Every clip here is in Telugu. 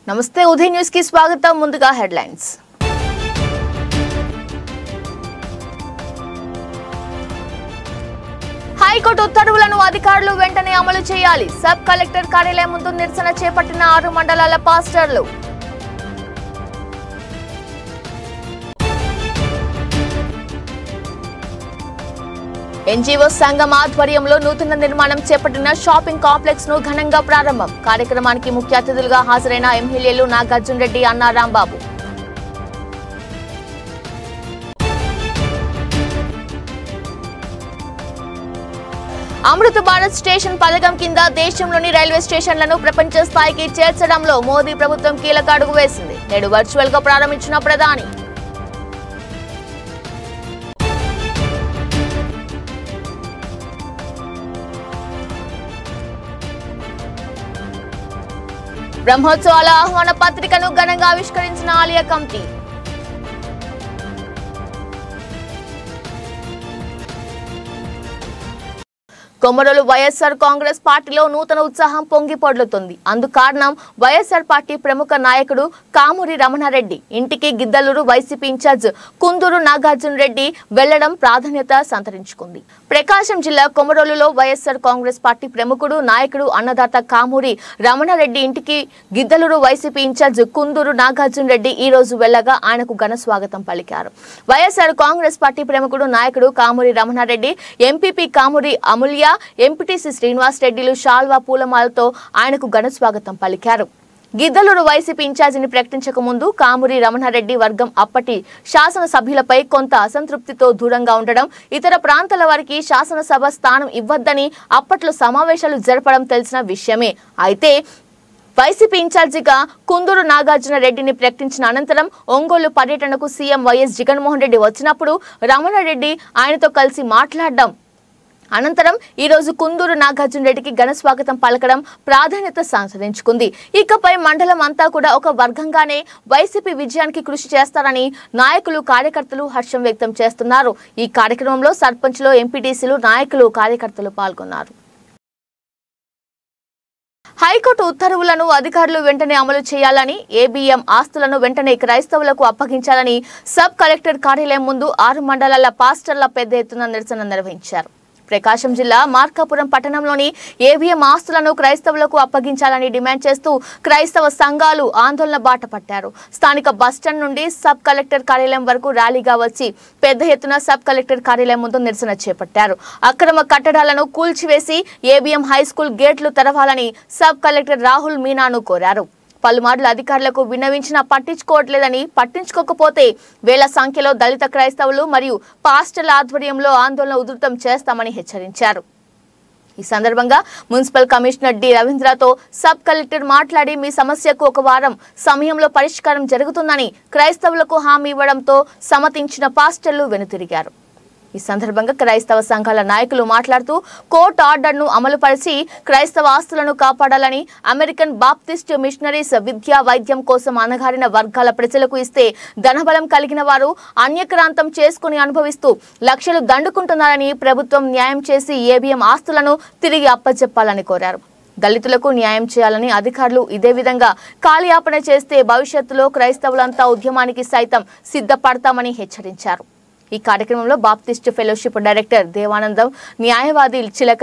నమస్తే ఉదయ్ న్యూస్ కి స్వాగతం. ముందుగా హెడ్లైన్స్. హైకోర్టు ఉత్తర్వులను అధికారులు వెంటనే అమలు చేయాలి. సబ్ కలెక్టర్ కార్యాలయం ముందు నిరసన చేపట్టిన 6 మండలాల పాస్టర్లు. ఎన్జీఓ సంఘం ఆధ్వర్యంలో నూతన నిర్మాణం చేపట్టిన షాపింగ్ కాంప్లెక్స్ ను ఘనంగా ప్రారంభం. కార్యక్రమానికి ముఖ్య అతిథులుగా హాజరైన ఎమ్మెల్యేలు నాగార్జున రెడ్డి, అన్నా రాంబాబు. అమృత్ భారత్ స్టేషన్ పథకం కింద దేశంలోని రైల్వే స్టేషన్లను ప్రపంచ స్థాయికి చేర్చడంలో మోదీ ప్రభుత్వం కీలక అడుగు వేసింది. నేడు వర్చువల్ గా ప్రారంభించిన ప్రధాని. బ్రహ్మోత్సవాల ఆహ్వాన పత్రికను ఘనంగా ఆవిష్కరించిన ఆలయ కమిటీ. కొమరోలు వైఎస్ఆర్ కాంగ్రెస్ పార్టీలో నూతన ఉత్సాహం పొంగి పొర్లుతుంది. అందుకు కారణం వైఎస్ఆర్ పార్టీ ప్రముఖ నాయకుడు కామూరి రమణారెడ్డి ఇంటికి గిద్దలూరు వైసీపీ ఇన్ఛార్జ్ కుందూరు నాగార్జున రెడ్డి వెళ్లడం ప్రాధాన్యత సంతరించుకుంది. ప్రకాశం జిల్లా కొమరోలులో వైఎస్ఆర్ కాంగ్రెస్ పార్టీ ప్రముఖుడు నాయకుడు అన్నదాత కామూరి రమణారెడ్డి ఇంటికి గిద్దలూరు వైసీపీ ఇన్ఛార్జ్ కుందూరు నాగార్జున రెడ్డి ఈ రోజు వెళ్లగా ఆయనకు ఘన స్వాగతం పలికారు. వైఎస్ఆర్ కాంగ్రెస్ పార్టీ ప్రముఖుడు నాయకుడు కామూరి రమణారెడ్డి, ఎంపీపీ కామూరి అమూల్య, ఎంపీటీసీ శ్రీనివాస్ రెడ్డిలు శాల్వా పూలమాలతో ఆయనకు ఘన స్వాగతం పలికారు. గిద్దలూరు వైసీపీ ఇన్ఛార్జిని ప్రకటించక ముందు కామూరి రమణారెడ్డి వర్గం అప్పటి శాసనసభ్యులపై కొంత అసంతృప్తితో దూరంగా ఉండడం, ఇతర ప్రాంతాల వారికి శాసనసభ స్థానం ఇవ్వద్దని అప్పట్లో సమావేశాలు జరపడం తెలిసిన విషయమే. అయితే వైసీపీ ఇన్ఛార్జిగా కుందూరు నాగార్జున రెడ్డిని ప్రకటించిన అనంతరం ఒంగోలు పర్యటనకు సీఎం వైఎస్ జగన్మోహన్ రెడ్డి వచ్చినప్పుడు రమణారెడ్డి ఆయనతో కలిసి మాట్లాడడం, అనంతరం ఈ రోజు కుందూరు నాగార్జున రెడ్డికి ఘన స్వాగతం పలకడం ప్రాధాన్యత సంతరించుకుంది. ఇకపై మండలం అంతా కూడా ఒక వర్గంగానే వైసీపీ విజయానికి కృషి చేస్తారని నాయకులు, కార్యకర్తలు హర్షం వ్యక్తం చేస్తున్నారు. ఈ కార్యక్రమంలో సర్పంచ్లు, ఎంపీటీసీలు, నాయకులు, కార్యకర్తలు పాల్గొన్నారు. హైకోర్టు ఉత్తర్వులను అధికారులు వెంటనే అమలు చేయాలని, ఏబీఎం ఆస్తులను వెంటనే క్రైస్తవులకు అప్పగించాలని సబ్ కలెక్టర్ కార్యాలయం ముందు 6 మండలాల పాస్టర్ల పెద్ద ఎత్తున నిరసన నిర్వహించారు. ప్రకాశం జిల్లా మార్కాపురం పట్టణంలోని ఏబీఎం ఆస్తులను క్రైస్తవులకు అప్పగించాలని డిమాండ్ చేస్తూ క్రైస్తవ సంఘాలు ఆందోళన బాట పట్టారు. స్థానిక బస్టాండ్ నుండి సబ్ కలెక్టర్ కార్యాలయం వరకు ర్యాలీగా వచ్చి పెద్ద ఎత్తున సబ్ కలెక్టర్ కార్యాలయం ముందు నిరసన చేపట్టారు. అక్రమ కట్టడాలను కూల్చివేసి ఏబీఎం హైస్కూల్ గేట్లు తెరవాలని సబ్ కలెక్టర్ రాహుల్ మీనాను కోరారు. పలుమార్లు అధికారులకు విన్నవించినా పట్టించుకోవట్లేదని, పట్టించుకోకపోతే వేల సంఖ్యలో దళిత క్రైస్తవులు మరియు పాస్టర్ల ఆధ్వర్యంలో ఆందోళన ఉధృతం చేస్తామని హెచ్చరించారు. ఈ సందర్భంగా మున్సిపల్ కమిషనర్ డి రవీంద్రతో సబ్ కలెక్టర్ మాట్లాడి మీ సమస్యకు 1 వారం సమయంలో పరిష్కారం జరుగుతుందని క్రైస్తవులకు హామీ ఇవ్వడంతో సమ్మతించిన పాస్టర్లు వెనుతిరిగారు. ఈ సందర్భంగా క్రైస్తవ సంఘాల నాయకులు మాట్లాడుతూ కోర్టు ఆర్డర్ను అమలుపరిచి క్రైస్తవ ఆస్తులను కాపాడాలని, అమెరికన్ బాప్టిస్ట్ మిషనరీస్ విద్యా, వైద్యం కోసం అణగారిన వర్గాల ప్రజలకు ఇస్తే ధనబలం కలిగిన వారు అన్యక్రాంతం చేసుకుని అనుభవిస్తూ లక్షలు దండుకుంటున్నారని, ప్రభుత్వం న్యాయం చేసి ఏబీఎం ఆస్తులను తిరిగి అప్పచెప్పాలని కోరారు. దళితులకు న్యాయం చేయాలని అధికారులు ఇదే విధంగా కాలయాపన చేస్తే భవిష్యత్తులో క్రైస్తవులంతా ఉద్యమానికి సైతం సిద్ధపడతామని హెచ్చరించారు. ఈ కార్యక్రమంలో బాప్టిస్ట్ ఫెలోషిప్ డైరెక్టర్ దేవానందం, న్యాయవాది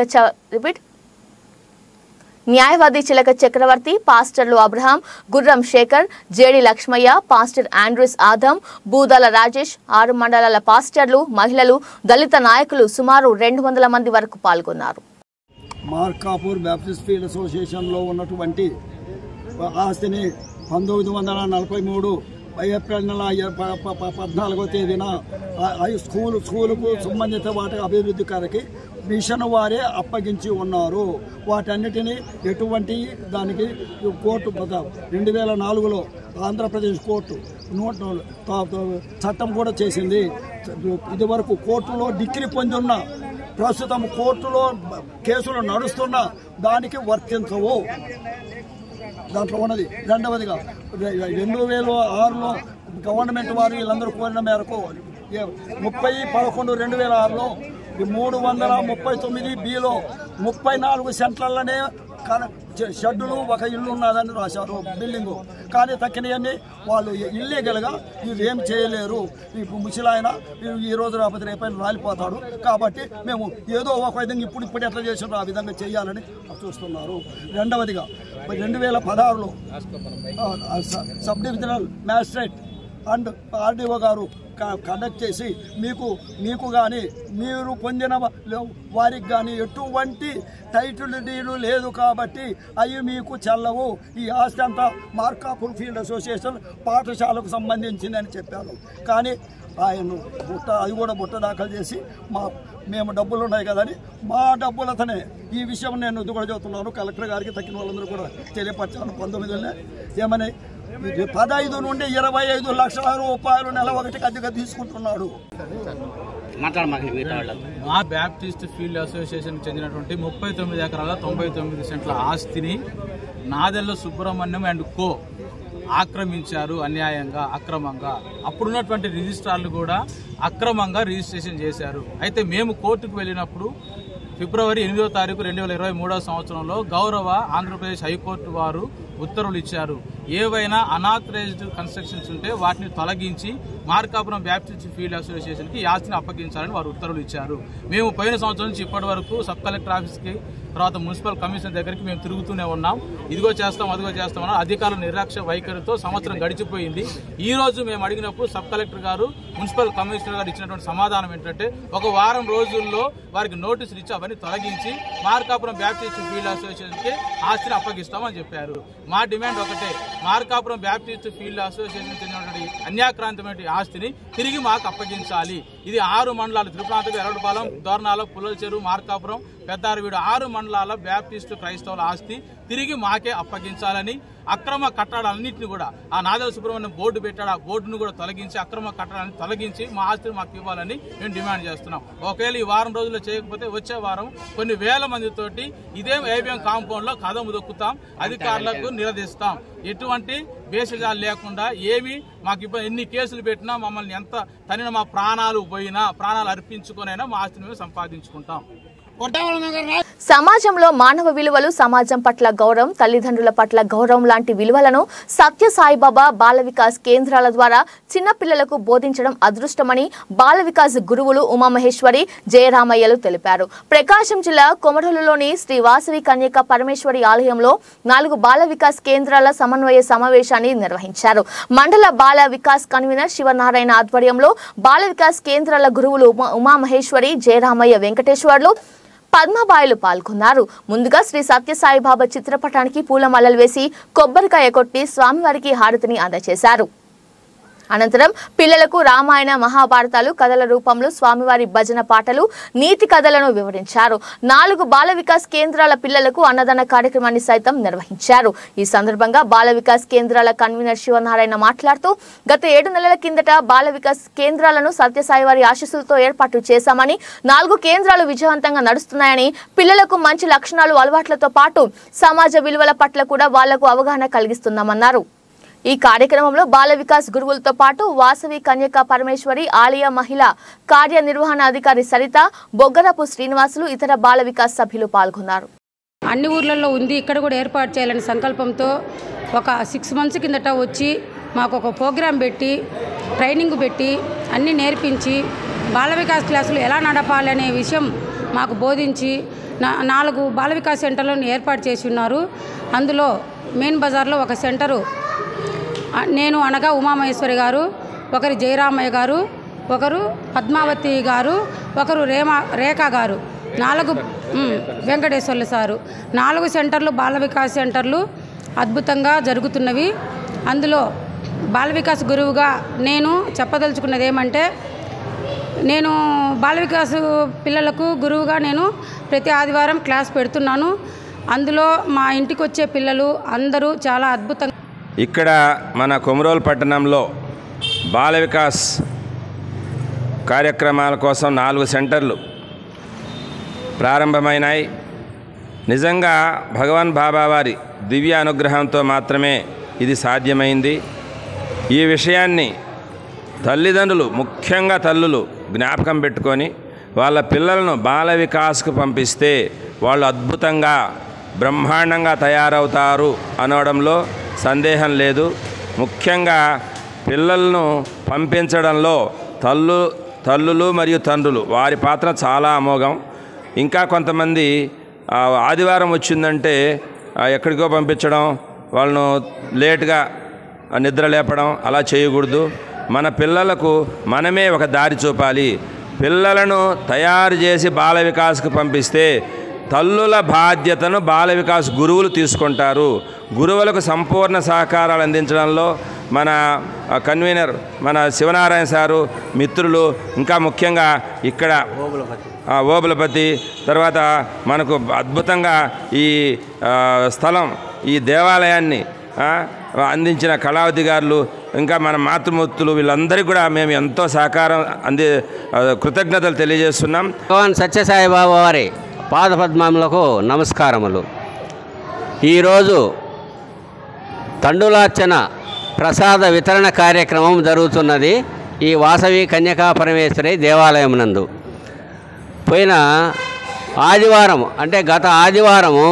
చిలక చక్రవర్తి, పాస్టర్లు Abraham, Gurram Sekhar, JD Lakshmaiah, pastor Andrews Adam, Budala Rajesh, 6 మండలాల పాస్టర్లు, మహిళలు, దళిత నాయకులు సుమారు 200 మంది వరకు పాల్గొన్నారు. మార్కాపూర్ బ్యాప్టిస్ట్ ఫీల్డ్ అసోసియేషన్లో ఉన్నటువంటి ఆస్తిని 1943 ఏప్రిల్ నెల 14వ తేదీన స్కూలుకు సంబంధిత వాటి అభివృద్ధి కొరకి మిషన్ వారే అప్పగించి ఉన్నారు. వాటన్నిటినీ ఎటువంటి దానికి కోర్టు 2004లో ఆంధ్రప్రదేశ్ కోర్టు చట్టం కూడా చేసింది. ఇది వరకు కోర్టులో డిగ్రీ పొంది ఉన్న, ప్రస్తుతం కోర్టులో కేసులు నడుస్తున్న దానికి వర్తించవు. దాంట్లో ఉన్నది. రెండవదిగా 2006లో గవర్నమెంట్ వారు వీళ్ళందరూ కోరిన మేరకు 30/11/2006లో 339 బిలో 34 సెంట్లలోనే షెడ్డులు ఒక ఇల్లు ఉన్నదని రాశారు బిల్డింగు. కానీ తక్కినవన్నీ వాళ్ళు ఇల్లీగల్గా ఇది ఏం చేయలేరు. ఇప్పుడు ముసలాయన ఈ రోజు రాకపోతే రేపైనా రాలిపోతాడు కాబట్టి మేము ఏదో ఒక విధంగా ఇప్పుడు ఎట్లా చేసినారో ఆ విధంగా చేయాలని చూస్తున్నారు. రెండవదిగా 2016లో sub divisional magistrate and RDO గారు కండక్ట్ చేసి మీకు కానీ మీరు పొందిన వారికి కానీ ఎటువంటి టైటిల్ డీడు లేదు కాబట్టి అవి మీకు చెల్లవు. ఈ ఆస్తి అంతా మార్కాపూర్ ఫీల్డ్ అసోసియేషన్ పాఠశాలకు సంబంధించిందని చెప్పారు. కానీ ఆయన అది కూడా బుట్ట దాఖలు చేసి మేము డబ్బులు ఉన్నాయి కదని మా డబ్బులతోనే ఈ విషయం నేను ఇది కూడా చెబుతున్నాను. కలెక్టర్ గారికి తక్కిన వాళ్ళందరూ కూడా తెలియపరిచాను. 19 ఏమని 15 నుండి 25 లక్షల రూపాయలు నెల ఒకటికి అద్దెగా తీసుకుంటున్నాడు. మా బ్యాప్టిస్ట్ ఫీల్డ్ అసోసియేషన్ చెందినటువంటి 39 ఎకరాల 99 సెంట్ల ఆస్తిని నాదెల్ల సుబ్రహ్మణ్యం అండ్ కో ఆక్రమించారు అన్యాయంగా, అక్రమంగా. అప్పుడున్నటువంటి రిజిస్ట్రార్లు కూడా అక్రమంగా రిజిస్ట్రేషన్ చేశారు. అయితే మేము కోర్టుకు వెళ్ళినప్పుడు ఫిబ్రవరి 8వ తారీఖు 2023వ సంవత్సరంలో గౌరవ ఆంధ్రప్రదేశ్ హైకోర్టు వారు ఉత్తర్వులు ఇచ్చారు. ఏవైనా అనాథరైజ్డ్ కన్స్ట్రక్షన్స్ ఉంటే వాటిని తొలగించి మార్కాపురం బ్యాప్టిస్ట్ ఫీల్డ్ అసోసియేషన్కి ఈ ఆస్తిని అప్పగించాలని వారు ఉత్తర్వులు ఇచ్చారు. మేము పోయిన సంవత్సరం నుంచి ఇప్పటి వరకు సబ్ కలెక్టర్ ఆఫీస్కి, తర్వాత మున్సిపల్ కమిషనర్ దగ్గరికి మేము తిరుగుతూనే ఉన్నాం. ఇదిగో చేస్తాం, అదిగో చేస్తామన్నా అధికారుల నిర్లక్ష్య వైఖరితో సంవత్సరం గడిచిపోయింది. ఈ రోజు మేము అడిగినప్పుడు సబ్ కలెక్టర్ గారు, మున్సిపల్ కమిషనర్ గారు ఇచ్చినటువంటి సమాధానం ఏంటంటే ఒక వారం రోజుల్లో వారికి నోటీసులు ఇచ్చి అవన్నీ తొలగించి మార్కాపురం బ్యాప్టిస్ట్ ఫీల్డ్ అసోసియేషన్కి ఆస్తిని అప్పగిస్తామని చెప్పారు. మా డిమాండ్ ఒకటే, మార్కాపురం బ్యాప్టిస్ట్ ఫీల్డ్ అసోసియేషన్ చెందినటువంటి అన్యాక్రాంతమైన ఆస్తిని తిరిగి మాకు అప్పగించాలి. ఇది 6 మండలాలు, తిరుపతి, ఎర్రపాలెం, దోర్నాల, పుల్లల చెరువు, మార్కాపురం, పెద్దారవీడు 6 మండలాల బ్యాప్టిస్టు క్రైస్తవుల ఆస్తి తిరిగి మాకే అప్పగించాలని, అక్రమ కట్టడాలన్నింటినీ కూడా ఆ నాదెల్ల సుబ్రహ్మణ్యం బోర్డు పెట్టాడు, ఆ బోర్డును కూడా తొలగించి అక్రమ కట్టడాన్ని తొలగించి మా ఆస్తిని మాకు ఇవ్వాలని మేము డిమాండ్ చేస్తున్నాం. ఒకవేళ ఈ వారం రోజుల్లో చేయకపోతే వచ్చే వారం కొన్ని వేల మందితోటి ఇదే ఏబిఎం కాంపౌండ్ లో కదము దొక్కుతాం, అధికారులకు నిలదీస్తాం. ఎటువంటి భేషజాలు లేకుండా ఏమి మాకు ఎన్ని కేసులు పెట్టినా, మమ్మల్ని ఎంత తనిన మా ప్రాణాలు పోయినా, ప్రాణాలు అర్పించుకునైనా మా ఆస్తిని మేము సంపాదించుకుంటాం. సమాజంలో మానవ విలువలు, సమాజం పట్ల గౌరవం, తల్లిదండ్రుల పట్ల గౌరవం లాంటి విలువలను సత్య సాయిబాబా బాల వికాస్ కేంద్రాల ద్వారా చిన్న పిల్లలకు బోధించడం అదృష్టమని బాల వికాస్ గురువులు ఉమామహేశ్వరి, జయరామయ్యలు తెలిపారు. ప్రకాశం జిల్లా కొమరలులోని శ్రీ వాసవి కన్యక పరమేశ్వరి ఆలయంలో 4 బాల వికాస్ కేంద్రాల సమన్వయ సమావేశాన్ని నిర్వహించారు. మండల బాల వికాస్ కన్వీనర్ శివనారాయణ ఆధ్వర్యంలో బాల వికాస్ కేంద్రాల గురువులు ఉమామహేశ్వరి, జయరామయ్య, వెంకటేశ్వర్లు, పద్మబాయిలు పాల్గొన్నారు. ముందుగా శ్రీ సత్యసాయిబాబా చిత్రపటానికి పూలమాలలు వేసి కొబ్బరికాయ కొట్టి స్వామివారికి హారతిని అందజేశారు. అనంతరం పిల్లలకు రామాయణ, మహాభారతాలు కథల రూపంలో స్వామివారి భజన పాటలు, నీతి కథలను వివరించారు. 4 బాల వికాస్ కేంద్రాల పిల్లలకు అన్నదాన కార్యక్రమాన్ని సైతం నిర్వహించారు. ఈ సందర్భంగా బాల వికాస్ కేంద్రాల కన్వీనర్ శివనారాయణ మాట్లాడుతూ గత 7 నెలల కిందట బాల వికాస్ కేంద్రాలను సత్యసాయివారి ఆశీస్సులతో ఏర్పాటు చేశామని, 4 కేంద్రాలు విజయవంతంగా నడుస్తున్నాయని, పిల్లలకు మంచి లక్షణాలు, అలవాట్లతో పాటు సమాజ విలువల పట్ల కూడా వాళ్లకు అవగాహన కలిగిస్తున్నామన్నారు. ఈ కార్యక్రమంలో బాల వికాస్ గురువులతో పాటు వాసవి కన్యక పరమేశ్వరి ఆలయ మహిళా కార్యనిర్వహణ అధికారి సరిత, బొగ్గరపు శ్రీనివాసులు, ఇతర బాల వికాస్ సభ్యులు పాల్గొన్నారు. అన్ని ఊర్లలో ఉంది, ఇక్కడ కూడా ఏర్పాటు చేయాలని సంకల్పంతో ఒక 6 మంత్స్ కిందట వచ్చి మాకు ఒక ప్రోగ్రాం పెట్టి, ట్రైనింగ్ పెట్టి, అన్నీ నేర్పించి బాల వికాస్ క్లాసులు ఎలా నడపాలనే విషయం మాకు బోధించి 4 బాల వికాస్ సెంటర్లను ఏర్పాటు చేసి ఉన్నారు. అందులో మెయిన్ బజార్లో ఒక సెంటరు నేను అనగా ఉమామహేశ్వరి గారు, ఒకరు జయరామయ్య గారు, ఒకరు పద్మావతి గారు, ఒకరు రేఖా గారు, 4 వెంకటేశ్వర్లు సారు, 4 సెంటర్లు బాల వికాస్ సెంటర్లు అద్భుతంగా జరుగుతున్నవి. అందులో బాల వికాస్ గురువుగా నేను చెప్పదలుచుకున్నది ఏమంటే, నేను బాల వికాస్ పిల్లలకు గురువుగా నేను ప్రతి ఆదివారం క్లాస్ పెడుతున్నాను. అందులో మా ఇంటికి వచ్చే పిల్లలు అందరూ చాలా అద్భుతంగా. ఇక్కడ మన కొమరోలు పట్టణంలో బాల వికాస్ కార్యక్రమాల కోసం 4 సెంటర్లు ప్రారంభమైనాయి. నిజంగా భగవాన్ బాబా వారి దివ్య అనుగ్రహంతో మాత్రమే ఇది సాధ్యమైంది. ఈ విషయాన్ని తల్లిదండ్రులు, ముఖ్యంగా తల్లులు జ్ఞాపకం పెట్టుకొని వాళ్ళ పిల్లలను బాల వికాస్కు పంపిస్తే వాళ్ళు అద్భుతంగా బ్రహ్మాండంగా తయారవుతారు అనడంలో సందేహం లేదు. ముఖ్యంగా పిల్లలను పంపించడంలో తల్లులు మరియు తండ్రులు వారి పాత్ర చాలా అమోఘం. ఇంకా కొంతమంది ఆదివారం వచ్చిందంటే ఎక్కడికో పంపించడం, వాళ్ళను లేటుగా నిద్ర లేపడం అలా చేయకూడదు. మన పిల్లలకు మనమే ఒక దారి చూపాలి. పిల్లలను తయారు చేసి బాల వికాస్కు పంపిస్తే తల్లుల బాధ్యతను బాల వికాస్ గురువులు తీసుకుంటారు. గురువులకు సంపూర్ణ సహకారాలు అందించడంలో మన కన్వీనర్ మన శివనారాయణ సారు, మిత్రులు, ఇంకా ముఖ్యంగా ఇక్కడ ఓబులపతి, తర్వాత మనకు అద్భుతంగా ఈ స్థలం ఈ దేవాలయాన్ని అందించిన కళావతి గారులు, ఇంకా మన మాతృమూర్తులు, వీళ్ళందరికీ కూడా మేము ఎంతో సహకారం కృతజ్ఞతలు తెలియజేస్తున్నాం. భగవాన్ సత్యసాయిబాబా వారి పాదపద్మములకు నమస్కారములు. ఈరోజు తండులార్చన ప్రసాద వితరణ కార్యక్రమం జరుగుతున్నది ఈ వాసవి కన్యకా పరమేశ్వరి దేవాలయం నందు. పోయిన ఆదివారం అంటే గత ఆదివారము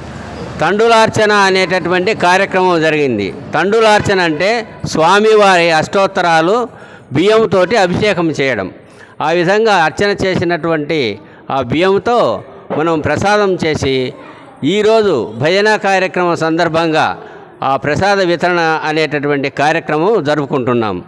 తండులార్చన అనేటటువంటి కార్యక్రమం జరిగింది. తండులార్చన అంటే స్వామివారి అష్టోత్తరాలు బియ్యంతో అభిషేకం చేయడం. ఆ విధంగా అర్చన చేసినటువంటి ఆ బియ్యంతో మనం ప్రసాదం చేసి ఈరోజు భజన కార్యక్రమం సందర్భంగా ఆ ప్రసాద వితరణ అనేటటువంటి కార్యక్రమం జరుపుకుంటున్నాం.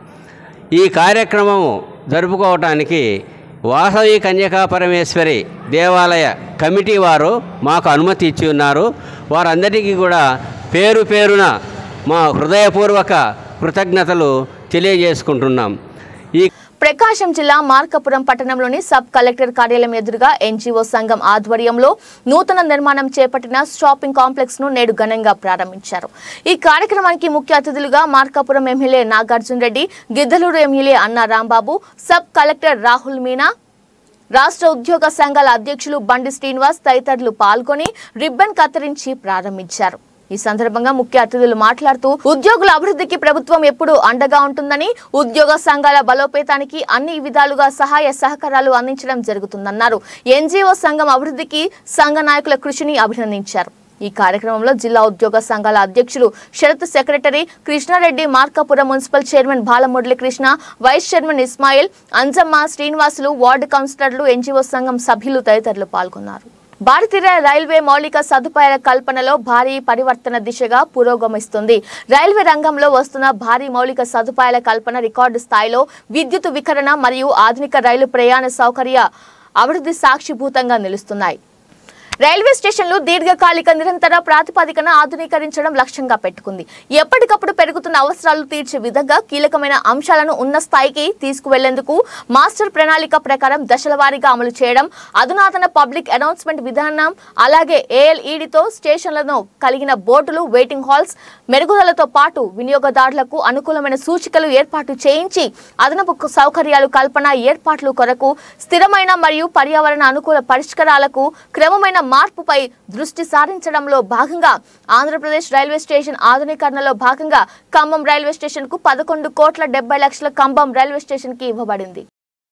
ఈ కార్యక్రమం జరుపుకోవటానికి వాసవి కన్యకా పరమేశ్వరి దేవాలయ కమిటీ వారు మాకు అనుమతి ఇచ్చి ఉన్నారు. వారందరికీ కూడా పేరు పేరున మా హృదయపూర్వక కృతజ్ఞతలు తెలియజేసుకుంటున్నాం. ఈ ప్రకాశం జిల్లా మార్కాపురం పట్టణంలోని సబ్ కలెక్టర్ కార్యాలయం ఎదురుగా ఎన్జీఓ సంఘం ఆధ్వర్యంలో నూతన నిర్మాణం చేపట్టిన షాపింగ్ కాంప్లెక్స్ ను నేడు ఘనంగా ప్రారంభించారు. ఈ కార్యక్రమానికి ముఖ్య అతిథులుగా Markapuram MLA Nagarjuna Reddy, Giddalur MLA Anna Rambabu, sub collector Rahul Meena, రాష్ట్ర ఉద్యోగ సంఘాల అధ్యక్షులు బండి శ్రీనివాస్ తదితరులు పాల్గొని రిబ్బన్ కత్తిరించి ప్రారంభించారు. ఈ సందర్భంగా ముఖ్య అతిథులు మాట్లాడుతూ ఉద్యోగుల అభివృద్ధికి ప్రభుత్వం ఎప్పుడూ అండగా ఉంటుందని, ఉద్యోగ సంఘాల బలోపేతానికి అన్ని విధాలుగా సహాయ సహకారాలు అందించడం జరుగుతుందన్నారు. ఎన్జీఓ సంఘం అభివృద్ధికి సంఘ నాయకుల కృషిని అభినందించారు. ఈ కార్యక్రమంలో జిల్లా ఉద్యోగ సంఘాల అధ్యక్షులు Sharath secretary Krishna Reddy, Markapuram municipal chairman Balamurali Krishna, vice chairman Ismail, Anjamma, Srinivasulu, ward కౌన్సిలర్లు, ఎన్జీఓ సంఘం సభ్యులు తదితరులు పాల్గొన్నారు. భారతీయ రైల్వే మౌలిక సదుపాయాల కల్పనలో భారీ పరివర్తన దిశగా పురోగమిస్తుంది. రైల్వే రంగంలో వస్తున్న భారీ మౌలిక సదుపాయాల కల్పన రికార్డు స్థాయిలో విద్యుత్ వికరణ మరియు ఆధునిక రైలు ప్రయాణ సౌకర్య అభివృద్ధి సాక్షిభూతంగా నిలుస్తున్నాయి. రైల్వే స్టేషన్లు దీర్ఘకాలిక నిరంతర ప్రాతిపదికన ఆధునీకరించడం లక్ష్యంగా పెట్టుకుంది. ఎప్పటికప్పుడు పెరుగుతున్న అవసరాలు తీర్చే విధంగా కీలకమైన అంశాలను ఉన్న స్థాయికి తీసుకువెళ్లేందుకు మాస్టర్ ప్రణాళిక ప్రకారం దశల వారీగా అమలు చేయడం, అధునాతన పబ్లిక్ అనౌన్స్మెంట్ విధానం, అలాగే ఏఎల్ఈడితో స్టేషన్లను కలిగిన బోర్డులు, వెయిటింగ్ హాల్స్ మెరుగుదలతో పాటు వినియోగదారులకు అనుకూలమైన సూచికలు ఏర్పాటు చేయించి అదనపు సౌకర్యాలు కల్పన ఏర్పాట్లు కొరకు స్థిరమైన మరియు పర్యావరణ అనుకూల పరిష్కారాలకు క్రమమైన మార్పుపై దృష్టి సారించడంలో భాగంగా ఆంధ్రప్రదేశ్ రైల్వే స్టేషన్ ఆధునీకరణలో భాగంగా ఖమ్మం రైల్వే స్టేషన్ కు 11,70,00,000 ఖమ్మం రైల్వే స్టేషన్ కి ఇవ్వబడింది.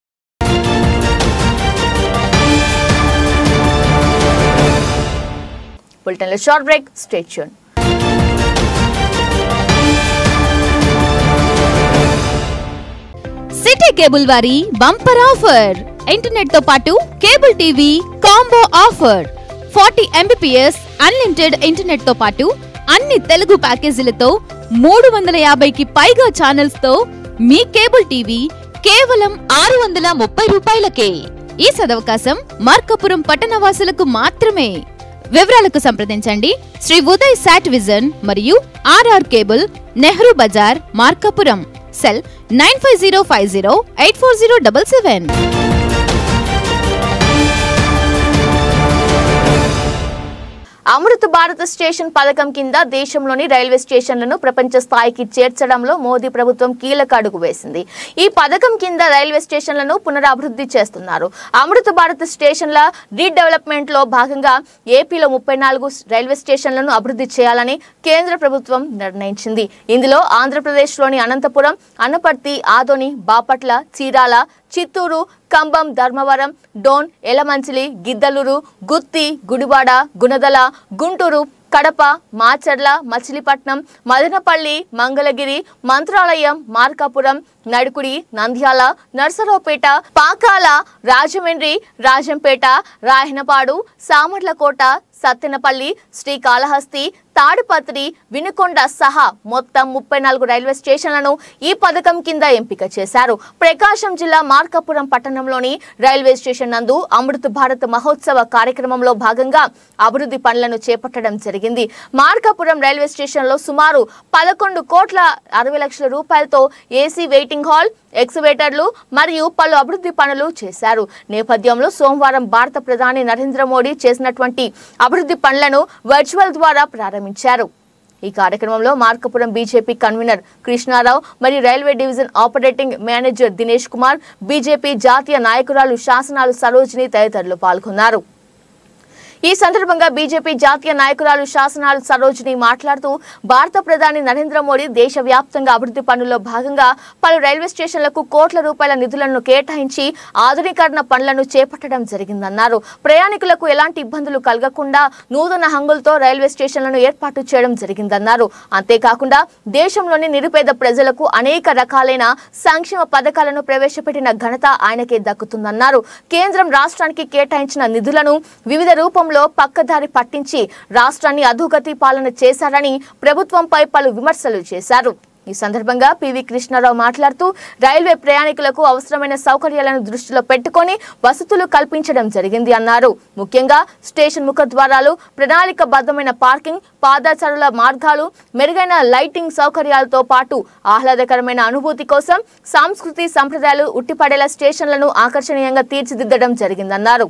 బులెటిన్లో short break, stay tune. City cable వారి బంపర్ ఆఫర్, ఇంటర్నెట్ తో పాటు cable TV combo offer. 40 Mbps unlimited internet తో పాటు అన్ని తెలుగు ప్యాకేజీలతో 350కి పైగా ఛానల్స్ తో మీ కేబుల్ టీవీ కేవలం 630 రూపాయలకే. ఈ సదవకాశం మార్కాపురం పట్టణవాసులకు మాత్రమే. వివరాలకు సంప్రదించండి శ్రీ ఉదయ్ సాట్ విజన్ మరియు RR cable, Nehru Bazar, Markapuram. Cell 9505084077. Amrit Bharat station పథకం కింద దేశంలోని రైల్వే స్టేషన్లను ప్రపంచ స్థాయికి చేర్చడంలో మోదీ ప్రభుత్వం కీలక అడుగు వేసింది. ఈ పథకం కింద రైల్వే స్టేషన్లను పునరాభివృద్ధి చేస్తున్నారు. అమృత భారత్ స్టేషన్ల రీడెవలప్మెంట్ లో భాగంగా ఏపీలో 34 రైల్వే స్టేషన్లను అభివృద్ధి చేయాలని కేంద్ర ప్రభుత్వం నిర్ణయించింది. ఇందులో ఆంధ్రప్రదేశ్లోని అనంతపురం, అనపర్తి, ఆదోని, బాపట్ల, చీరాల, చిత్తూరు, కంబం, ధర్మవరం, డోన్, ఎలమంచిలి, గిద్దలూరు, గుత్తి, గుడివాడ, గుణదల, గుంటూరు, కడప, మాచర్ల, మచిలీపట్నం, మదనపల్లి, మంగళగిరి, మంత్రాలయం, మార్కాపురం, నడుకుడి, నంద్యాల, నర్సరావుపేట, పాకాల, రాజమండ్రి, రాజంపేట, రాయనపాడు, సామర్లకోట, సత్తెనపల్లి, శ్రీకాళహస్తి, తాడిపత్రి, వినుకొండ సహా మొత్తం 34 రైల్వే స్టేషన్లను ఈ పథకం కింద ఎంపిక చేశారు. ప్రకాశం జిల్లా మార్కాపురం పట్టణంలోని రైల్వే స్టేషన్ నందు అమృత్ భారత్ మహోత్సవ కార్యక్రమంలో భాగంగా అభివృద్ధి పనులను చేపట్టడం జరిగింది. మార్కాపురం రైల్వే స్టేషన్ లో సుమారు 11,60,00,000 రూపాయలతో ఏసీ వెయిటింగ్ హాల్, ఎక్స్వేటర్లు మరియు పలు అభివృద్ధి పనులు చేశారు. నేపథ్యంలో సోమవారం భారత ప్రధాని నరేంద్ర మోడీ చేసినటువంటి అభివృద్ధి పనులను వర్చువల్ ద్వారా ప్రారంభించారు. ఈ కార్యక్రమంలో మార్కాపురం బీజేపీ కన్వీనర్ కృష్ణారావు మరియు railway division operating manager Dinesh Kumar, BJP జాతీయ నాయకురాలు శాసనాలు సరోజిని తదితరులు పాల్గొన్నారు. ఈ సందర్భంగా బీజేపీ జాతీయ నాయకురాలు శాసనాలు సరోజిని మాట్లాడుతూ భారత ప్రధాని నరేంద్ర మోడీ దేశవ్యాప్తంగా అభివృద్ధి పనుల్లో భాగంగా పలు రైల్వే స్టేషన్లకు కోట్ల రూపాయల నిధులను కేటాయించి ఆధునీకరణ పనులను చేపట్టడం జరిగిందన్నారు. ప్రయాణికులకు ఎలాంటి ఇబ్బందులు కలగకుండా నూతన హంగులతో రైల్వే స్టేషన్లను ఏర్పాటు చేయడం జరిగిందన్నారు. అంతేకాకుండా దేశంలోని నిరుపేద ప్రజలకు అనేక రకాలైన సంక్షేమ పథకాలను ప్రవేశపెట్టిన ఘనత ఆయనకే దక్కుతుందన్నారు. కేంద్రం రాష్ట్రానికి కేటాయించిన నిధులను వివిధ రూపంలో పక్కదారి పట్టించి రాష్ట్రాన్ని అధోగతి పాలన చేశారని ప్రభుత్వంపై పలు విమర్శలు చేశారు. ఈ సందర్భంగా పివి కృష్ణారావు మాట్లాడుతూ రైల్వే ప్రయాణికులకు అవసరమైన సౌకర్యాలను దృష్టిలో పెట్టుకొని వసతులు కల్పించడం జరిగింది అన్నారు. ముఖ్యంగా స్టేషన్ ముఖద్వారాలు, ప్రణాళికబద్ధమైన పార్కింగ్, పాదచారుల మార్గాలు, మెరుగైన లైటింగ్ సౌకర్యాలతో పాటు ఆహ్లాదకరమైన అనుభూతి కోసం సంస్కృతి సంప్రదాయాలు ఉట్టిపడేలా స్టేషన్లను ఆకర్షణీయంగా తీర్చిదిద్దడం జరిగిందన్నారు.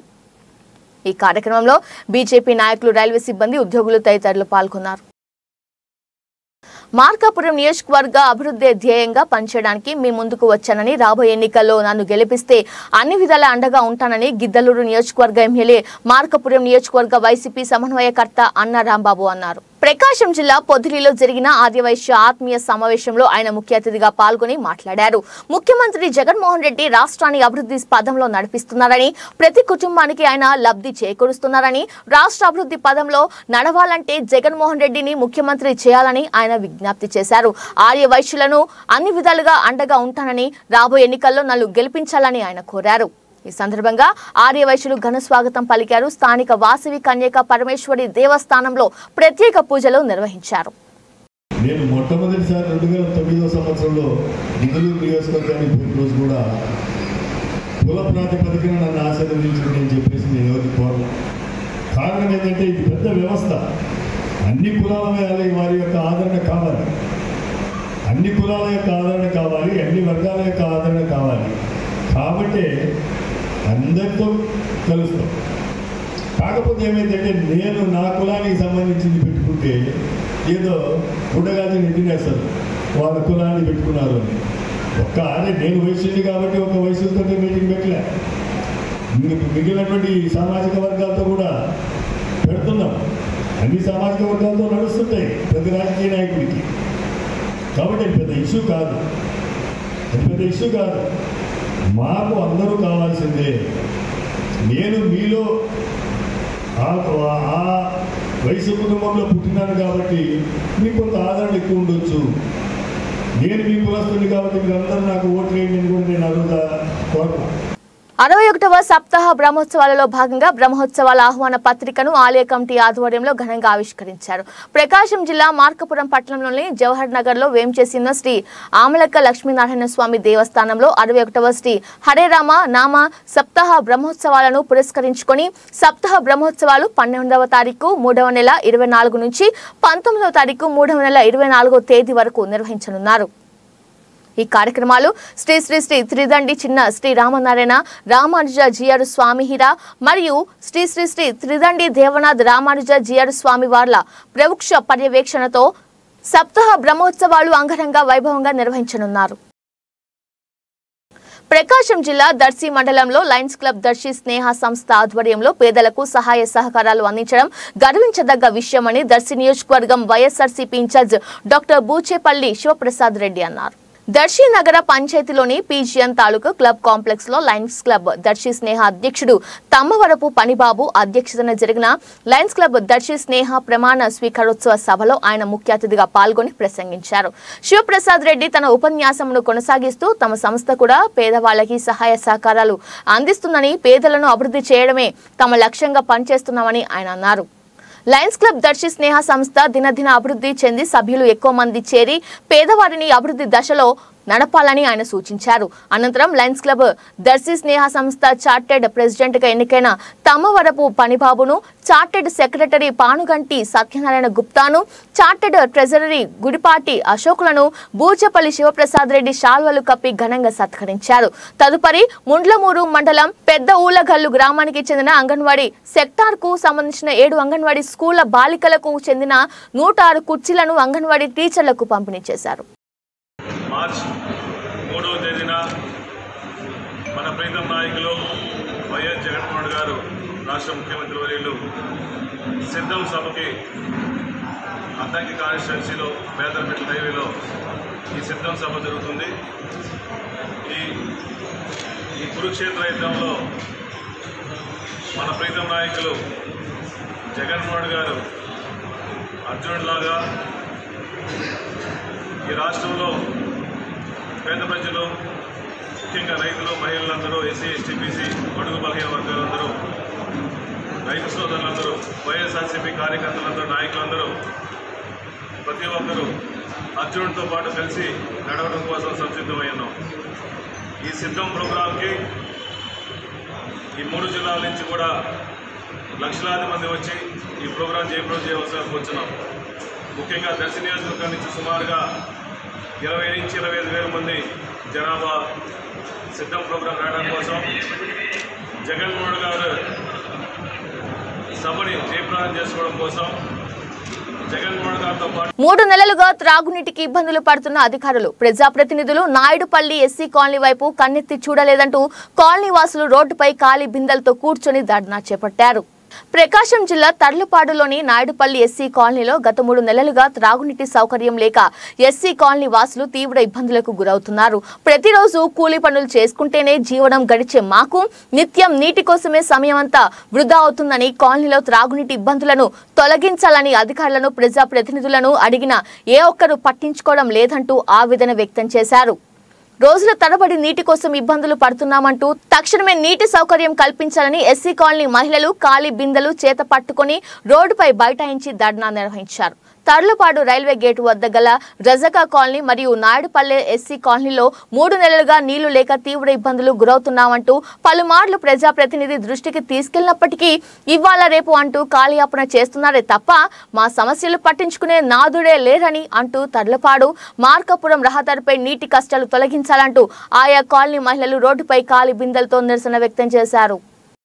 ఈ కార్యక్రమంలో బీజేపీ నాయకులు, రైల్వే సిబ్బంది, ఉద్యోగులు తదితరులు పాల్గొన్నారు. మార్కాపురం నియోజకవర్గ అభివృద్ధి ధ్యేయంగా పనిచేయడానికి మీ ముందుకు వచ్చానని, రాబోయే ఎన్నికల్లో నన్ను గెలిపిస్తే అన్ని విధాల అండగా ఉంటానని గిద్దలూరు నియోజకవర్గ ఎమ్మెల్యే, మార్కాపురం నియోజకవర్గ వైసీపీ సమన్వయకర్త అన్న రాంబాబు అన్నారు. ప్రకాశం జిల్లా పొదిలిలో జరిగిన ఆదివైశ్య ఆత్మీయ సమావేశంలో ఆయన ముఖ్య అతిథిగా పాల్గొని మాట్లాడారు. ముఖ్యమంత్రి జగన్మోహన్ రెడ్డి రాష్ట్రాన్ని అభివృద్ధి పదంలో నడిపిస్తున్నారని, ప్రతి కుటుంబానికి ఆయన లబ్ధి చేకూరుస్తున్నారని, రాష్ట్ర అభివృద్ధి పదంలో నడవాలంటే జగన్మోహన్ రెడ్డిని ముఖ్యమంత్రి చేయాలని ఆయన విజ్ఞప్తి చేశారు. ఆర్య వైశ్యులను అన్ని విధాలుగా అండగా ఉంటానని, రాబోయే ఎన్నికల్లో నన్ను గెలిపించాలని ఆయన కోరారు. ఈ సందర్భంగా ఆర్య వైశ్యులు ఘన స్వాగతం పలికారు. స్థానిక వాసవి కన్యకా పరమేశ్వరి దేవస్థానంలో ప్రత్యేక పూజలు నిర్వహించారు. నేను మొట్టమొదటిసారి 2009 సంవత్సరంలో గిద్దలూరు నియోజకవర్గానికి రోజు కూడా కుల ప్రాతిపదికన నన్ను ఆశీర్వదించండి అని చెప్పేసి నేను ఎవరికి కోరను. కారణం ఏంటంటే ఇది పెద్ద వ్యవస్థ. అన్ని కులాల వారి యొక్క ఆదరణ కావాలి, అన్ని కులాల యొక్క ఆదరణ కావాలి, అన్ని వర్గాల యొక్క ఆదరణ కావాలి. కాబట్టి అందరితో కలుస్తాం. కాకపోతే ఏమైందంటే నేను నా కులానికి సంబంధించింది పెట్టుకుంటే ఏదో గుడ్డగాల్చి నెట్టినేస్తారు, వాళ్ళ కులాన్ని పెట్టుకున్నారు అని. అదే నేను వయసుంది కాబట్టి ఒక వయసుతో మీటింగ్ పెట్టలే, మిగిలినటువంటి సామాజిక వర్గాలతో కూడా పెడుతున్నాం. అన్ని సామాజిక వర్గాలతో నడుస్తుంటాయి ప్రతి రాజకీయ నాయకుడికి. కాబట్టి అది పెద్ద ఇష్యూ కాదు, అది పెద్ద ఇష్యూ కాదు. మాకు అందరూ కావాల్సిందే. నేను మీలో ఆ వయసు కుటుంబంలో పుట్టినాను కాబట్టి మీకు కొంత ఆదరణ ఎక్కువ ఉండొచ్చు. నేను మీ కులస్తుని కాబట్టి మీరందరూ నాకు ఓటు వేయండి అని కూడా నేను అడుగుతా కోరుతా. 61వ సప్తాహ బ్రహ్మోత్సవాలలో భాగంగా బ్రహ్మోత్సవాల ఆహ్వాన పత్రికను ఆలయ కమిటీ ఆధ్వర్యంలో ఘనంగా ఆవిష్కరించారు. ప్రకాశం జిల్లా మార్కాపురం పట్టణంలోని జవహర్ నగర్ లో వేంచేసిన శ్రీ ఆమలక్క లక్ష్మీనారాయణ స్వామి దేవస్థానంలో 61వ శ్రీ హరే రామ నామ సప్తాహ బ్రహ్మోత్సవాలను పురస్కరించుకొని సప్తాహ బ్రహ్మోత్సవాలు 12వ తారీఖు 3వ నెల 24 నుంచి 19వ తారీఖు 3వ నెల 24వ తేదీ వరకు నిర్వహించనున్నారు. ఈ కార్యక్రమాలు శ్రీ శ్రీ శ్రీ త్రిదండి చిన్న శ్రీ రామనారాయణ రామానుజ జియారు స్వామి హిరా మరియు శ్రీ శ్రీ శ్రీ త్రిదండి దేవనాథ్ రామానుజ జియారు స్వామి వార్ల ప్రవృక్ష పర్యవేక్షణతో సప్తాహ బ్రహ్మోత్సవాలు అంగరంగ వైభవంగా నిర్వహించనున్నారు. ప్రకాశం జిల్లా దర్శి మండలంలో లయన్స్ క్లబ్ దర్శి స్నేహ సంస్థ ఆధ్వర్యంలో పేదలకు సహాయ సహకారాలు అందించడం గర్వించదగ్గ విషయమని దర్శి నియోజకవర్గం YSRCP incharge doctor Bucheppalli Sivaprasad Reddy అన్నారు. దర్శి నగర పంచాయతీలోని పీజీఎన్ తాలూకా క్లబ్ కాంప్లెక్స్ లో లయన్స్ క్లబ్ దర్శి స్నేహ అధ్యక్షుడు తమ్మవరపు పనిబాబు అధ్యక్షతన జరిగిన లయన్స్ క్లబ్ దర్శి స్నేహ ప్రమాణ స్వీకారోత్సవ సభలో ఆయన ముఖ్య అతిథిగా పాల్గొని ప్రసంగించారు. శివప్రసాద్ రెడ్డి తన ఉపన్యాసమును కొనసాగిస్తూ తమ సంస్థ కూడా పేదవాళ్లకి సహాయ సహకారాలు అందిస్తుందని, పేదలను అభివృద్ధి చేయడమే తమ లక్ష్యంగా పనిచేస్తున్నామని ఆయన అన్నారు. లయన్స్ క్లబ్ దర్శి స్నేహ సంస్థ దినదిన అభివృద్ధి చెంది సభ్యులు ఎక్కువ మంది చేరి పేదవారిని అభివృద్ధి దశలో నడపాలని ఆయన సూచించారు. అనంతరం లయన్స్ క్లబ్ దర్శి స్నేహ సంస్థ చార్టెడ్ ప్రెసిడెంట్ గా ఎన్నికైన తమ్మవరపు పనిబాబును, చార్టెడ్ సెక్రటరీ పానుగంటి సత్యనారాయణ గుప్తాను, చార్టెడ్ ట్రెజరీ గుడిపాటి అశోకులను బూచపల్లి శివప్రసాద్ రెడ్డి శాల్వలు కప్పి ఘనంగా సత్కరించారు. తదుపరి ముండ్లమూరు మండలం పెద్ద ఊలగల్లు గ్రామానికి చెందిన అంగన్వాడీ సెక్టార్ కు సంబంధించిన 7 అంగన్వాడీ స్కూళ్ల బాలికలకు చెందిన 106 కుర్చీలను అంగన్వాడీ టీచర్లకు పంపిణీ చేశారు. మార్చ్ 3వ తేదీన మన ప్రీతం నాయకులు వైఎస్ జగన్మోహన్ గారు రాష్ట్ర ముఖ్యమంత్రి వర్యులు సిద్ధం సభకి అద్దంకి కాన్స్టిట్యున్సీలో పేదరమెట్ల హైవేలో ఈ సిద్ధం సభ జరుగుతుంది. ఈ కురుక్షేత్ర యుద్ధంలో మన ప్రీతం నాయకులు జగన్మోహన్ గారు అర్జునుడిలాగా ఈ రాష్ట్రంలో పేద ప్రజలు, ముఖ్యంగా రైతులు, మహిళలందరూ, ఎస్సీ, ఎస్టీ, బీసీ, బడుగు బలహీన వర్గాలందరూ, రైతు సోదరులందరూ, వైఎస్ఆర్సీపీ కార్యకర్తలందరూ, నాయకులందరూ ప్రతి ఒక్కరూ అర్జునుడితో పాటు కలిసి నడవడం కోసం సంసిద్ధమై ఉన్నాం. ఈ సిద్ధం ప్రోగ్రాంకి ఈ 3 జిల్లాల నుంచి కూడా లక్షలాది మంది వచ్చి ఈ ప్రోగ్రాం చేయవలసి వచ్చినాం. ముఖ్యంగా దర్శి నియోజకవర్గం నుంచి సుమారుగా 20 నుంచి 25 వేల మంది జనాభా సిద్ధం ప్రోగ్రాం రావడం కోసం జగన్మోహన్ గారు సభని జయప్రదం చేసుకోవడం కోసం జగన్మోహన్ గారితో పాటు 3 నెలలుగా త్రాగునీటికి ఇబ్బందులు పడుతున్న అధికారులు, ప్రజాప్రతినిధులు నాయుడుపల్లి ఎస్సీ కాలనీ వైపు కన్నెత్తి చూడలేదంటూ కాలనీ వాసులు రోడ్డుపై ఖాళీ బిందెలతో కూర్చొని ధర్నా చేపట్టారు. ప్రకాశం జిల్లా తర్లుపాడులోని నాయుడుపల్లి ఎస్సీ కాలనీలో గత 3 నెలలుగా త్రాగునీటి సౌకర్యం లేక ఎస్సీ కాలనీ వాసులు తీవ్ర ఇబ్బందులకు గురవుతున్నారు. ప్రతిరోజు కూలీ పనులు చేసుకుంటేనే జీవనం గడిచే మాకు నిత్యం నీటి కోసమే సమయం అంతా వృధా అవుతుందని, కాలనీలో త్రాగునీటి ఇబ్బందులను తొలగించాలని అధికారులను, ప్రజాప్రతినిధులను అడిగినా ఏ ఒక్కరూ పట్టించుకోవడం లేదంటూ ఆవేదన వ్యక్తం చేశారు. రోజుల తరబడి నీటి కోసం ఇబ్బందులు పడుతున్నామంటూ తక్షణమే నీటి సౌకర్యం కల్పించాలని ఎస్సీ కాలనీ మహిళలు ఖాళీ బిందెలు చేత పట్టుకుని రోడ్డుపై బైఠాయించి ధర్నా నిర్వహించారు. తర్లుపాడు రైల్వే గేటు వద్ద గల రజకా కాలనీ మరియు నాయుడుపల్లె ఎస్సీ కాలనీలో 3 నెలలుగా నీళ్లు లేక తీవ్ర ఇబ్బందులు గురవుతున్నామంటూ పలుమార్లు ప్రజాప్రతినిధి దృష్టికి తీసుకెళ్లినప్పటికీ ఇవాళ రేపు అంటూ కాలయాపన చేస్తున్నారే తప్ప మా సమస్యలు పట్టించుకునే నాదుడే లేరని అంటూ తర్లుపాడు మార్కాపురం రహదారిపై నీటి కష్టాలు తొలగించాలంటూ ఆయా కాలనీ మహిళలు రోడ్డుపై ఖాళీ బిందెలతో నిరసన వ్యక్తం చేశారు.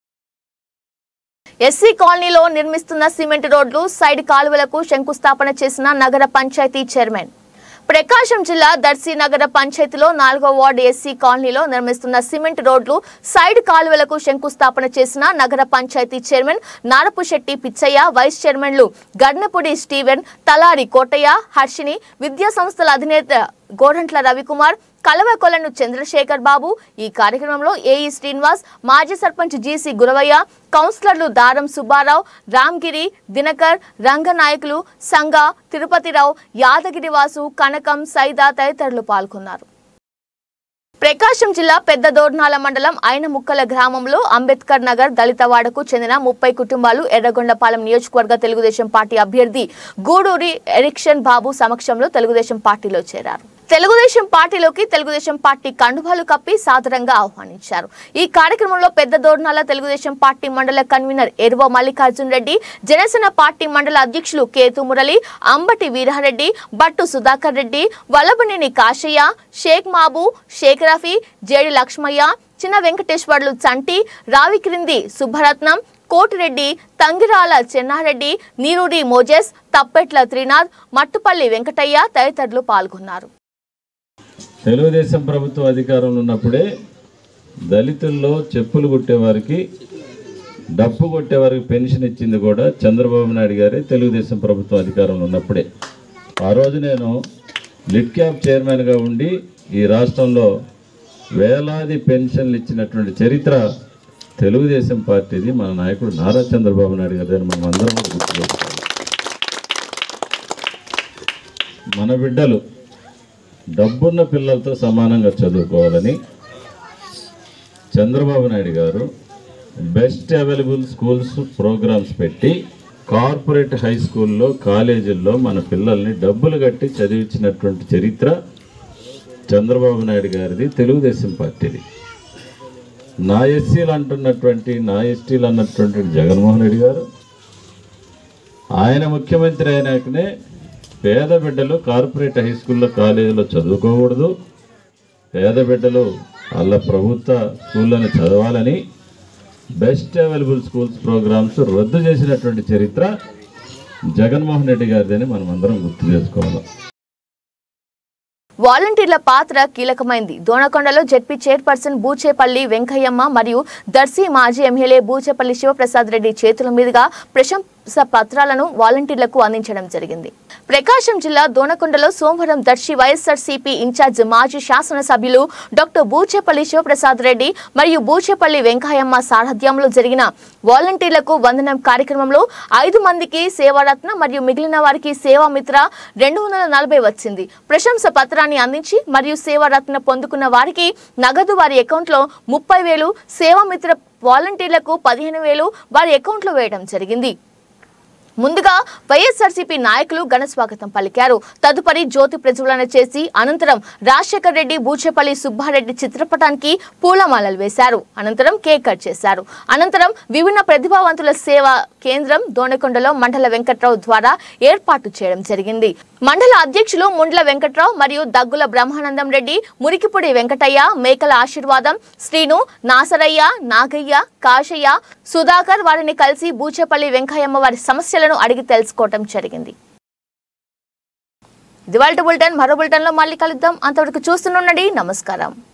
ఎస్సీ కాలనీలో నిర్మిస్తున్న సిమెంట్ రోడ్లు, సైడ్ కాలువలకు శంకుస్థాపన చేసిన నగర పంచాయతీ చైర్మన్. ప్రకాశం జిల్లా దర్శి నగర పంచాయతీలో 4వ వార్డు ఎస్సీ కాలనీలో నిర్మిస్తున్న సిమెంట్ రోడ్లు, సైడ్ కాలువలకు శంకుస్థాపన చేసిన నగర పంచాయతీ చైర్మన్ నారపుశెట్టి పిచ్చయ్య, వైస్ చైర్మన్లు గడ్నపూడి స్టీవెన్, తలారి కోటయ్య, హర్షిని, విద్యా సంస్థల అధినేత గోరంట్ల రవికుమార్, కలవకొలను చంద్రశేఖర్ బాబు. ఈ కార్యక్రమంలో ఏఈ శ్రీనివాస్, మాజీ సర్పంచ్ జీసీ గురవయ్య, కౌన్సిలర్లు దారం సుబ్బారావు, రామ్గిరి, దినకర్, రంగనాయకులు, సంగ, తిరుపతిరావు, యాదగిరివాసు, కనకం, సైదా తదితరులు పాల్గొన్నారు. ప్రకాశం జిల్లా పెద్ద దోర్నాల మండలం ఐనముక్కల గ్రామంలో అంబేద్కర్ నగర్ దళితవాడకు చెందిన 30 కుటుంబాలు ఎర్రగొండపాలెం నియోజకవర్గ తెలుగుదేశం పార్టీ అభ్యర్థి గూడూరి ఎరిక్షన్ బాబు సమక్షంలో తెలుగుదేశం పార్టీలో చేరారు. తెలుగుదేశం పార్టీలోకి తెలుగుదేశం పార్టీ కండువాలు కప్పి సాదరంగా ఆహ్వానించారు. ఈ కార్యక్రమంలో Pedda Dornala Telugu Desam party mandal convener Eruva Mallikarjun Reddy, Janasena party mandal అధ్యక్షులు కేతు మురళి, అంబటి వీరారెడ్డి, బట్టు సుధాకర్ రెడ్డి, వల్లభనేని కాశయ్య, షేక్ మాబు, షేక్ రఫీ, జేడి లక్ష్మయ్య, చిన్న వెంకటేశ్వర్లు చంటి, రావిక్రింది సుబ్బరత్నం, కోటిరెడ్డి, తంగిరాల చెన్నారెడ్డి, నీరూరి మోజెస్, తప్పెట్ల త్రినాథ్, మట్టుపల్లి వెంకటయ్య తదితరులు పాల్గొన్నారు. తెలుగుదేశం ప్రభుత్వం అధికారంలో ఉన్నప్పుడే దళితుల్లో చెప్పులు కుట్టేవారికి, డప్పు కొట్టేవారికి పెన్షన్ ఇచ్చింది కూడా చంద్రబాబు నాయుడు గారే తెలుగుదేశం ప్రభుత్వం అధికారంలో ఉన్నప్పుడే. ఆ రోజు నేను లిడ్ క్యాప్ చైర్మన్గా ఉండి ఈ రాష్ట్రంలో వేలాది పెన్షన్లు ఇచ్చినటువంటి చరిత్ర తెలుగుదేశం పార్టీది. మన నాయకుడు నారా చంద్రబాబు నాయుడు గారిని మనం అందరం గుర్తుపెట్టుకోవాలి. మన బిడ్డలు డబ్బున్న పిల్లలతో సమానంగా చదువుకోవాలని చంద్రబాబు నాయుడు గారు బెస్ట్ అవైలబుల్ స్కూల్స్ ప్రోగ్రామ్స్ పెట్టి కార్పొరేట్ హై స్కూల్లో కాలేజీల్లో మన పిల్లల్ని డబ్బులు కట్టి చదివించినటువంటి చరిత్ర చంద్రబాబు నాయుడు గారిది, తెలుగుదేశం పార్టీది. నా ఎస్సీలు అంటున్నటువంటి, నా ఎస్టీలు అన్నటువంటి జగన్మోహన్ రెడ్డి గారు ఆయన ముఖ్యమంత్రి అయినాకనే పేద బిడ్డలు కార్పొరేట్ హై స్కూల్లో కాలేజీలో చదువుకోకూడదు, పేద బిడ్డలు వాళ్ళ ప్రభుత్వ స్కూళ్ళని చదవాలని బెస్ట్ అవైలబుల్ స్కూల్స్ ప్రోగ్రామ్స్ రద్దు చేసినటువంటి చరిత్ర జగన్మోహన్ రెడ్డి గారిదని మనం అందరం గుర్తు చేసుకోవాలి. వాలంటీర్ల పాత్ర కీలకమైంది. దోనకొండలో జెడ్పీ చైర్పర్సన్ బూచేపల్లి వెంకయ్యమ్మ మరియు దర్శి మాజీ ఎమ్మెల్యే బూచేపల్లి శివప్రసాద్ రెడ్డి చేతుల మీదుగా ప్రశంస పత్రాలను వాలంటీర్లకు అందించడం జరిగింది. ప్రకాశం జిల్లా దోనకొండలో సోమవారం దర్శి వైఎస్ఆర్సీపీ ఇన్ఛార్జ్ మాజీ శాసనసభ్యులు డాక్టర్ బూచేపల్లి శివప్రసాద్ రెడ్డి మరియు బూచేపల్లి వెంకయ్యమ్మ సారథ్యంలో జరిగిన వాలంటీర్లకు వందనం కార్యక్రమంలో 5 మందికి సేవారత్న మరియు మిగిలిన వారికి సేవామిత్ర 240 వచ్చింది. ప్రశంస పత్రాన్ని అందించి మరియు సేవారత్న పొందుకున్న వారికి నగదు వారి అకౌంట్లో 30,000, సేవామిత్ర వాలంటీర్లకు 15,000 వారి అకౌంట్లో వేయడం జరిగింది. ముందుగా వైఎస్ఆర్సీపీ నాయకులు ఘన స్వాగతం పలికారు. తదుపరి జ్యోతి ప్రజ్వలన చేసి అనంతరం రాజశేఖర్ రెడ్డి, బూచేపల్లి సుబ్బారెడ్డి చిత్రపటానికి పూలమాలలు వేశారు. అనంతరం కేక్ కట్ చేశారు. అనంతరం విభిన్న ప్రతిభావంతుల సేవా కేంద్రం దోనకొండలో మండల వెంకట్రావు ద్వారా ఏర్పాటు చేయడం జరిగింది. మండల అధ్యక్షులు ముండ్ల వెంకట్రావు మరియు దగ్గుల బ్రహ్మానందం రెడ్డి, మురికిపూడి వెంకటయ్య, మేకల ఆశీర్వాదం, శ్రీను, నాసరయ్య, నాగయ్య, కాశయ్య, సుధాకర్ వారిని కలిసి బూచేపల్లి వెంకయ్యమ్మ వారి సమస్యలను అడిగి తెలుసుకోవడం జరిగింది. ఇది వాల్టి బులెటిన్. మరో బులెటిన్ లో మళ్ళీ కలుద్దాం. అంతవరకు చూస్తుండండి. నమస్కారం.